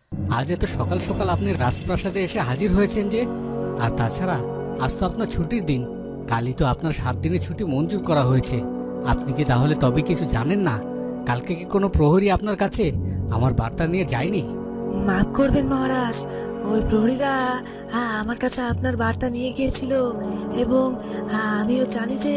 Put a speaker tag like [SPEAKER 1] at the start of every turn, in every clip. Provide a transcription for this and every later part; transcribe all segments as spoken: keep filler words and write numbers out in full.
[SPEAKER 1] আজ এত সকাল সকাল আপনি রাজপ্রাসাদে এসে হাজির হয়েছেন যে? আর তাছাড়া আজ তো আপনার ছুটির দিন, কালই তো আপনার সাত দিনের ছুটি মঞ্জুর করা হয়েছে। আপনি কি তাহলে তবে কিছু জানেন না? কালকে কি কোনো প্রহরী আপনার কাছে আমার বার্তা নিয়ে যায়নি?
[SPEAKER 2] মাফ করবেন মহারাজ, ওই প্রহরীরা আমার কাছে আপনার বার্তা নিয়ে গিয়েছিল এবং আমিও জানি যে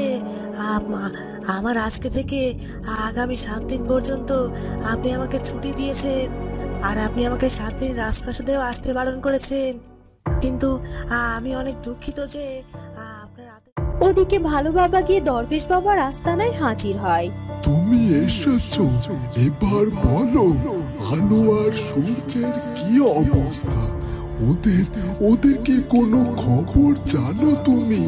[SPEAKER 2] আমার আজকে থেকে আগামী সাত দিন পর্যন্ত আপনি আমাকে ছুটি দিয়েছেন আর আপনি আমাকে সাত দিন রাজপ্রাসাদেও আসতে বারণ করেছেন। কিন্তু আমি অনেক দুঃখিত যে আপনার।
[SPEAKER 3] ওদিকে ভালো বাবা গিয়ে দরবেশ বাবার আস্তানায় হাজির হয়।
[SPEAKER 4] তুমি এসেছো, এবার বলো আলো আর সূর্যের কি অবস্থা? ওদের ওদের কি কোনো খবর জানো তুমি?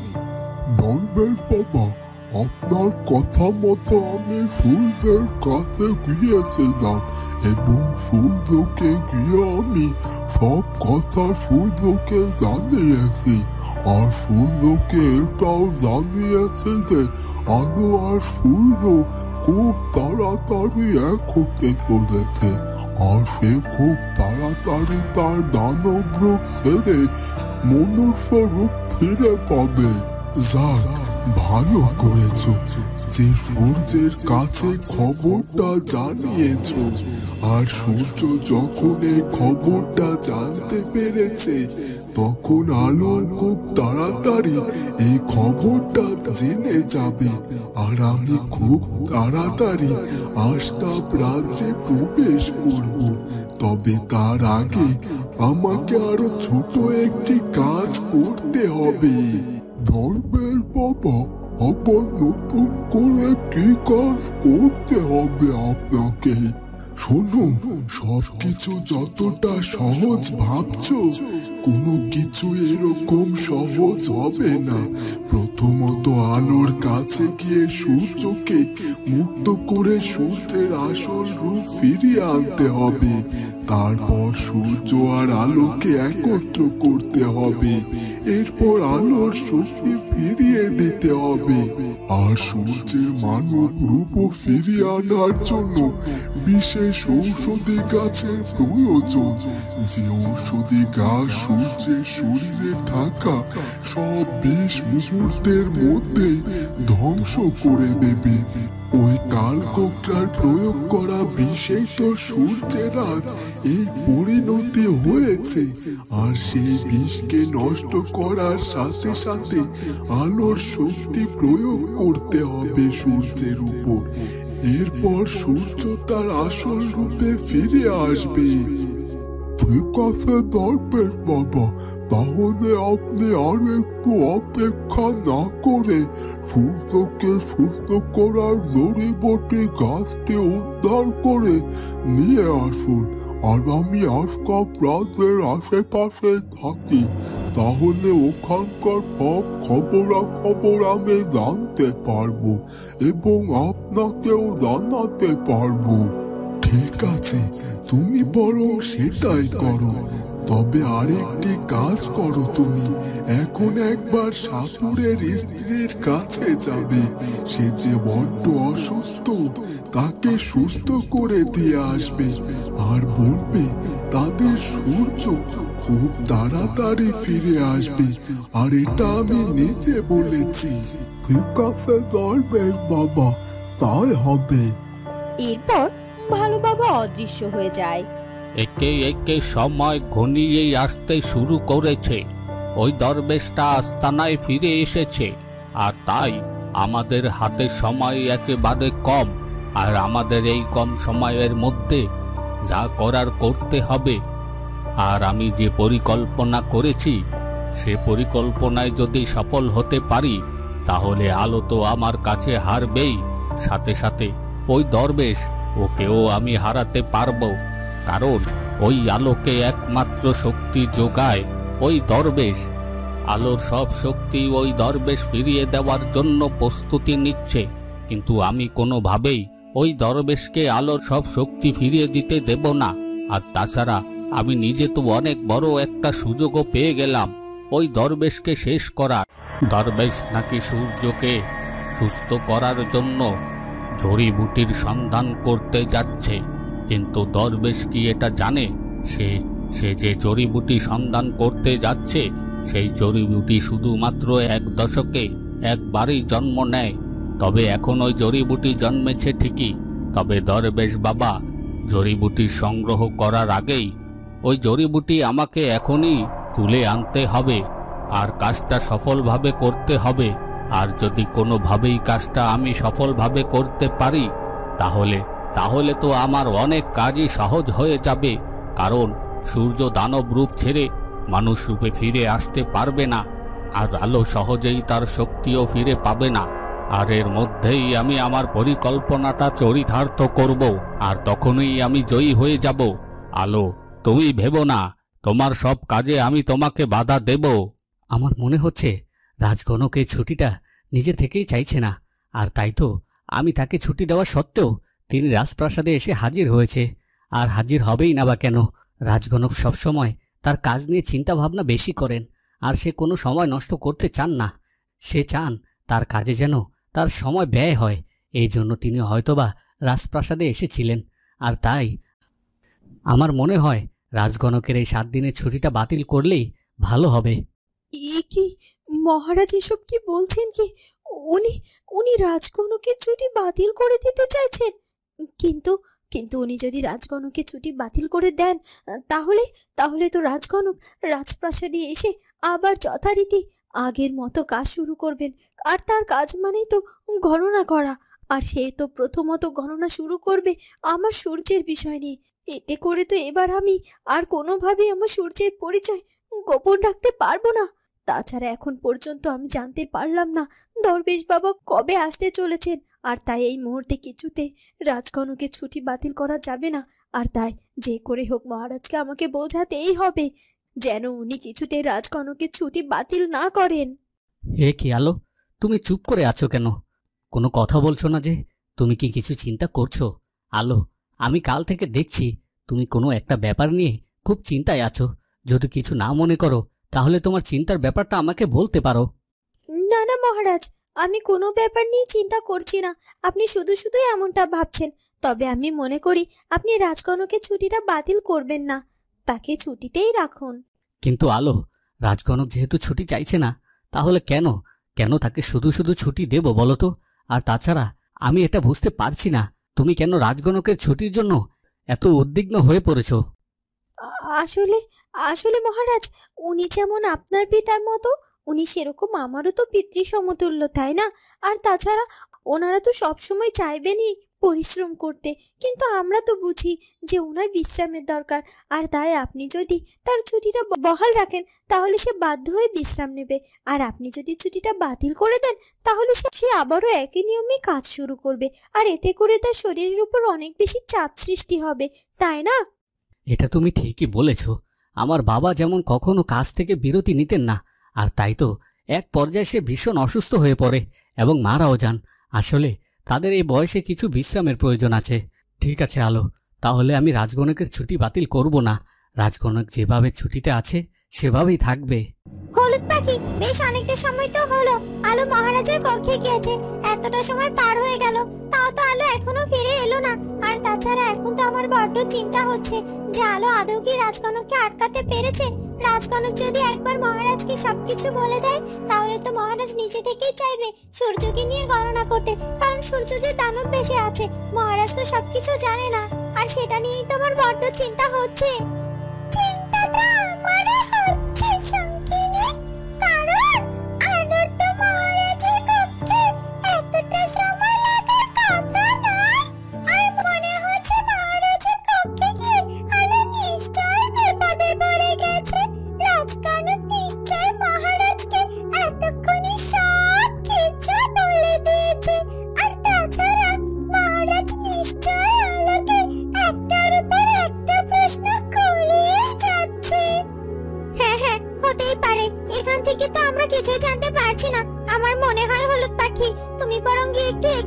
[SPEAKER 4] দরবেশ বাবা, আপনার কথা মতো আমি সূর্যের কাছে গিয়েছিলাম এবং সূর্যকে গিয়ে আমি সব কথা সূর্যকে জানিয়েছি। আর সূর্যকে এটাও জানিয়েছে যে আলো আর সূর্য খুব তাড়াতাড়ি এক হতে চলেছে আর সে খুব তাড়াতাড়ি তার দানব রূপ ছেড়ে মনুষ্য রূপ ফিরে পাবে। যাক, ভালো করেছো যে সূর্যের কাছে খবরটা জানিয়েছ। আর সূর্য যখন এই খবরটা জানতে পেরেছে তখন আলো খুব তাড়াতাড়ি এই খবরটা জেনে যাবে আর আমি খুব তাড়াতাড়ি আশকাপ রাজ্যে প্রবেশ করব। তবে তার আগে আমাকে আরো ছোট একটি কাজ করতে হবে। দরবেশ বাবা, আবার নতুন করে কি কাজ করতে হবে আপনাকে? শোনো, সবকিছু যতটা সহজ ভাবছো কোনো কিছু এরকম সহজ হবে না। প্রথমত আলোর কাছে গিয়ে সূর্যকে মুক্ত করে সূর্যের আসল রূপ ফিরিয়ে আনতে হবে। তারপর সূর্য আর আলোকে একত্র করতে হবে। এরপর আলোর শক্তি ফিরিয়ে দিতে হবে। আর সূর্যের মানব রূপ ফিরিয়ে আনার জন্য বিশেষ ঔষধি গাছের প্রয়োজন, যে ঔষধি গাছ সূর্যের শরীরে থাকা সব বিষ মুহূর্তের মধ্যে ধ্বংস করে দেবে। ওই কালকোকড়ার প্রয়োগ করা বিষেই তো সূর্যের আজ এই পরিণতি হয়েছে। আর সেই বিষকে নষ্ট করার সাথে সাথে আলোর শক্তি প্রয়োগ করতে হবে সূর্যের উপর। এরপর সূর্য তার আসল রূপে ফিরে আসবে। ঠিক আছে দরবেশ বাবা, তাহলে আপনি আর একটু অপেক্ষা না করে সূর্যকে সুস্থ করার জড়িবটি গাছটি উদ্ধার করে নিয়ে আসুন। আর আমি আশকাপ রাজ্যের আশেপাশে থাকি, তাহলে ওখানকার সব খবরাখবর আমি জানতে পারবো এবং আপনাকেও জানাতে পারবো। ঠিক আছে, তুমি বরং সেটাই করো। তবে আরেকটি কাজ করো, তুমি এখন একবার সাপুরের স্ত্রীর কাছে যাবে। সে যে বড্ড অসুস্থ, তাকে সুস্থ করে দিয়ে আসবে আর বলবে তাদের সূর্য খুব তাড়াতাড়ি ফিরে আসবে। আর এটা আমি নিজে বলেছি। ঠিক আছে দরবেশ বাবা, তাই হবে।
[SPEAKER 3] এরপর ভালো বাবা অদৃশ্য হয়ে যায়।
[SPEAKER 1] একে একে সময় ঘনিয়ে আসতে শুরু করেছে। ওই দরবেশটা আস্তানায় ফিরে এসেছে, আর তাই আমাদের হাতে সময় একেবারে কম। আর আমাদের এই কম সময়ের মধ্যে যা করার করতে হবে। আর আমি যে পরিকল্পনা করেছি সে পরিকল্পনায় যদি সফল হতে পারি তাহলে আলো তো আমার কাছে হারবেই, সাথে সাথে ওই দরবেশ ওকেও আমি হারাতে পারবো। কারণ ওই আলোকে একমাত্র শক্তি যোগায় ওই দরবেশ। আলোর সব শক্তি ওই দরবেশ ফিরিয়ে দেওয়ার জন্য প্রস্তুতি নিচ্ছে, কিন্তু আমি কোনোভাবেই ওই দরবেশকে আলোর সব শক্তি ফিরিয়ে দিতে দেব না। আর তাছাড়া আমি নিজে তো অনেক বড় একটা সুযোগও পেয়ে গেলাম ওই দরবেশকে শেষ করার। দরবেশ নাকি সূর্যকে সুস্থ করার জন্য জড়িবুটির সন্ধান করতে যাচ্ছে, কিন্তু দরবেশ কি এটা জানে সে সে যে জড়িবুটি সন্ধান করতে যাচ্ছে সেই জড়িবুটি শুধুমাত্র এক দশকে একবারই জন্ম নেয়। তবে এখন ওই জড়িবুটি জন্মেছে ঠিকই, তবে দরবেশ বাবা, জড়িবুটি সংগ্রহ করার আগেই ওই জড়িবুটি আমাকে এখনই তুলে আনতে হবে আর কাজটা সফলভাবে করতে হবে। আর যদি কোনোভাবেই কাজটা আমি সফলভাবে করতে পারি তাহলে তাহলে তো আমার অনেক কাজই সহজ হয়ে যাবে, কারণ সূর্য দানব রূপ ছেড়ে মানুষ রূপে ফিরে আসতে পারবে না, আর আলো সহজেই তার শক্তিও ফিরে পাবে না। আর এর মধ্যেই আমি আমার পরিকল্পনাটা চরিতার্থ করব, আর তখনই আমি জয়ী হয়ে যাব। আলো, তুমি ভেবো না, তোমার সব কাজে আমি তোমাকে বাধা দেব।
[SPEAKER 5] আমার মনে হচ্ছে রাজগণক এই ছুটিটা নিজে থেকেই চাইছে না, আর তাই তো আমি তাকে ছুটি দেওয়া সত্ত্বেও তিনি রাজপ্রাসাদে এসে হাজির হয়েছে। আর হাজির হবেই না বা কেন? রাজগণক সবসময় তার কাজ নিয়ে চিন্তা ভাবনা বেশি করেন, আর সে কোনো সময় নষ্ট করতে চান না। সে চান তার কাজে যেন তার সময় ব্যয় হয়, এই জন্য তিনি হয়তোবা রাজপ্রাসাদে এসেছিলেন। আর তাই আমার মনে হয় রাজগণকের এই সাত দিনের ছুটিটা বাতিল করলেই ভালো হবে।
[SPEAKER 3] এ কি মহারাজ, এসব কি বলছেন? কি উনি উনি রাজগণকের ছুটি বাতিল করে দিতে চাইছেন? কিন্তু কিন্তু উনি যদি রাজগণকের ছুটি বাতিল করে দেন তাহলে তাহলে তো রাজগণক রাজপ্রাসাদে এসে আবার যথারীতি আগের মতো কাজ শুরু করবেন। আর তার কাজ মানেই তো গণনা করা, আর সে তো প্রথমত গণনা শুরু করবে আমার সূর্যের বিষয় নিয়ে। এতে করে তো এবার আমি আর কোনোভাবেই আমার সূর্যের পরিচয় গোপন রাখতে পারবো না। তাছাড়া এখন পর্যন্ত আমি জানতে পারলাম না দরবেশ বাবা কবে আসতে চলেছেন, আর তাই এই মুহূর্তে কিছুতে রাজগণকের ছুটি বাতিল করা যাবে না। আর তাই যে করে হোক মহারাজকে আমাকে বোঝাতেই হবে যেন উনি কিছুতে রাজগণকের ছুটি বাতিল না করেন।
[SPEAKER 5] হে কি আলো, তুমি চুপ করে আছো কেন? কোনো কথা বলছো না যে? তুমি কি কিছু চিন্তা করছো? আলো, আমি কাল থেকে দেখছি তুমি কোনো একটা ব্যাপার নিয়ে খুব চিন্তায় আছো। যদি কিছু না মনে করো তাহলে তোমার চিন্তার ব্যাপারটা আমাকে বলতে পারো।
[SPEAKER 3] না না মহারাজ, আমি কোনো ব্যাপার নিয়ে চিন্তা করছি না। আপনি শুধু শুধু এমনটা ভাবছেন। তবে আমি মনে করি আপনি রাজগণকের ছুটিটা বাতিল করবেন না, তাকে ছুটিতেই রাখুন।
[SPEAKER 5] কিন্তু আলো, রাজগণক যেহেতু ছুটি চাইছে না, তাহলে কেন কেন তাকে শুধু শুধু ছুটি দেব বলো তো? আর তাছাড়া আমি এটা বুঝতে পারছি না তুমি কেন রাজগণকের ছুটির জন্য এত উদ্বিগ্ন হয়ে পড়েছো।
[SPEAKER 3] আসলে আসলে মহারাজ, উনি যেমন আপনার পিতার মতো, উনি সেরকম আমারও তো পিতৃ সমতুল্য, তাই না? আর তাছাড়া ওনারা তো সবসময় চাইবেনই পরিশ্রম করতে, কিন্তু আমরা তো বুঝি যে ওনার বিশ্রামের দরকার। আর তাই আপনি যদি তার ছুটিটা বহাল রাখেন তাহলে সে বাধ্য হয়ে বিশ্রাম নেবে, আর আপনি যদি ছুটিটা বাতিল করে দেন তাহলে সে আবারও একই নিয়মে কাজ শুরু করবে, আর এতে করে তার শরীরের উপর অনেক বেশি চাপ সৃষ্টি হবে, তাই না?
[SPEAKER 5] এটা তুমি ঠিকই বলেছ। আমার বাবা যেমন কখনো কাজ থেকে বিরতি নিতেন না, আর তাই তো এক পর্যায়ে সে ভীষণ অসুস্থ হয়ে পড়ে এবং মারাও যান। আসলে তাদের এই বয়সে কিছু বিশ্রামের প্রয়োজন আছে। ঠিক আছে আলো, তাহলে আমি রাজগণকের ছুটি বাতিল করব না। রাজগণক যেভাবে ছুটিতে আছে সেভাবেই থাকবে।
[SPEAKER 6] হলুদ পাখি, বেশ অনেকটা সময় তো হলো আলো মহারাজের কক্ষে গিয়েছে। এতটা সময় পার হয়ে গেল, তাও তো আলো এখনো ফিরে এলো না। আর তাছাড়া এখন তো আমার বড্ড চিন্তা হচ্ছে যে আলো আদৌ কি রাজকনককে আটকাতে পেরেছে। রাজকনক যদি একবার মহারাজকে সবকিছু বলে দেয় তাহলে তো মহারাজ নিজে থেকেই চাইবে সূর্যকে নিয়ে গণনা করতে, কারণ সূর্য যে দানব বেশে আছে মহারাজ তো সবকিছু জানে না। আর সেটা নিয়েই তো আমার বড্ড চিন্তা হচ্ছে। চিন্তাটা আমারও হচ্ছে সঙ্গিনী, কারণ আলোর তো মহারাজের কক্ষে এতটা সময় লাগার কথা নয়। আর মনে হচ্ছে মহারাজের কক্ষে গিয়ে আলো নিশ্চয় বিপদে পড়ে গেছে। রাজকনক নিশ্চয় মহারাজকে এতক্ষণে সব কিছু বলে দিয়েছে। আর তাছাড়া মহারাজ নিশ্চয় আলোকে একটার উপর একটা প্রশ্ন করেই যাচ্ছে। হ্যাঁ হ্যাঁ, হতেই পারে। এখান থেকে তো আমরা কিছুই জানতে পারছি না। আমার মনে হয় হলুদ পাখি, তুমি বরং গিয়ে একটু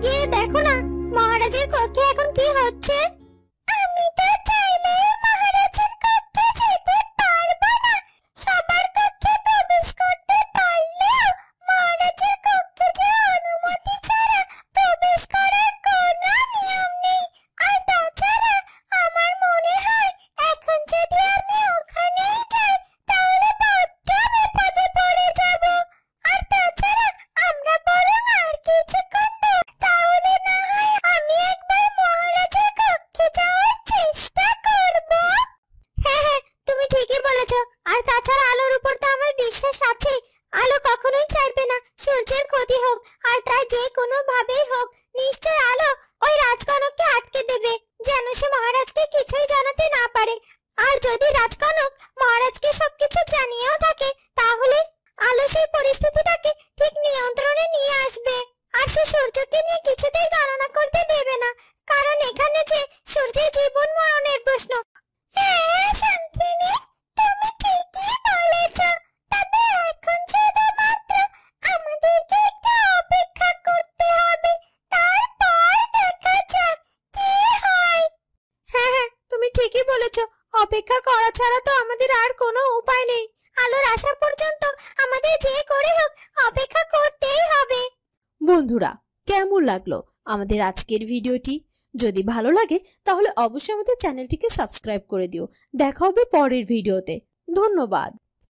[SPEAKER 6] সূর্যের জীবন মরণের প্রশ্ন। হ্যাঁ শান্তিনী, তুমি ঠিকই বলেছ। তবে এখন শুধুমাত্র আমাদেরকে একটু অপেক্ষা করতে হবে, তারপর দেখা যাক কি হয়।
[SPEAKER 3] হ্যাঁ হ্যাঁ, তুমি ঠিকই বলেছ। অপেক্ষা করা ছাড়া তো আমাদের আর কোনো উপায় নেই।
[SPEAKER 6] আলোর আসা পর্যন্ত আমাদের যে করে হোক অপেক্ষা করতেই হবে।
[SPEAKER 3] বন্ধুরা, কেমন লাগলো আমাদের আজকের ভিডিওটি? যদি ভালো লাগে তাহলে অবশ্যই আমাদের চ্যানেলটিকে সাবস্ক্রাইব করে দিও। দেখা হবে পরের ভিডিওতে। ধন্যবাদ।